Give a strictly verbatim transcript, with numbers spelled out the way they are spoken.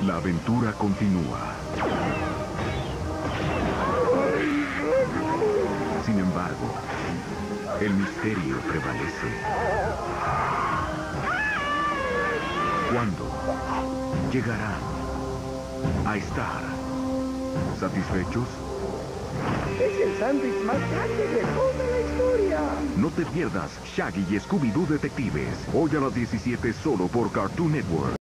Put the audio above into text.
La aventura continúa. Sin embargo, el misterio prevalece. ¿Cuándo llegarán a estar satisfechos? Es el sándwich más grande de toda la historia. No te pierdas Shaggy y Scooby-Doo Detectives. Hoy a las diecisiete solo por Cartoon Network.